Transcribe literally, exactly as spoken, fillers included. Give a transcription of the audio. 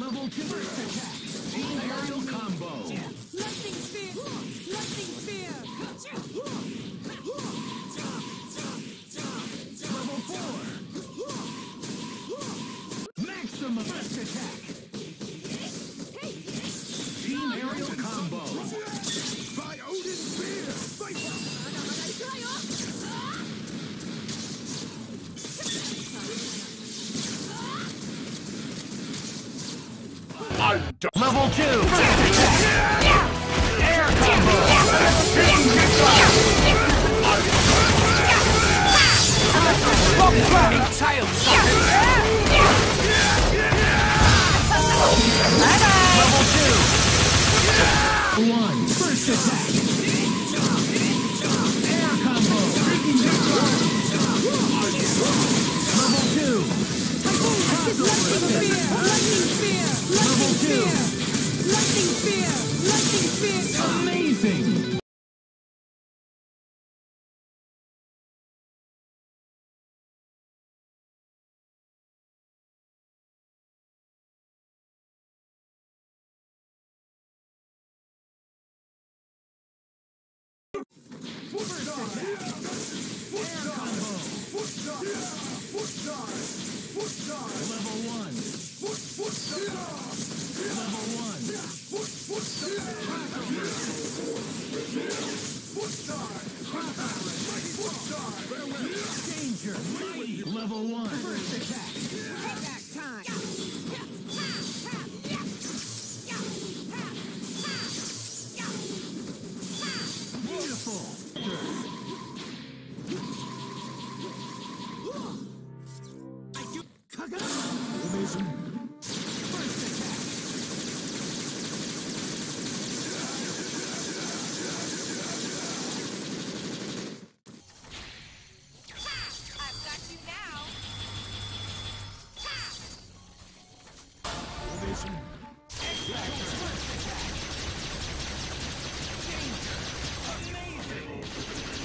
Level two. First attack. Team aerial combo. Lightning spear. Lightning spear. Level four. Maximum first attack. Team aerial combo. By Odin's spear. Fight. Level two. First attack. Air combo. Entire Level two. One. First attack. Air combo. Level two. Lightning spear. Level two. Lightning spear. Lightning spear. Amazing. Level one. Level one. Danger. Mighty. Level one. First attack. Payback time. Beautiful. Amazing. First attack. I've got you now. Amazing. First attack. Danger. Amazing.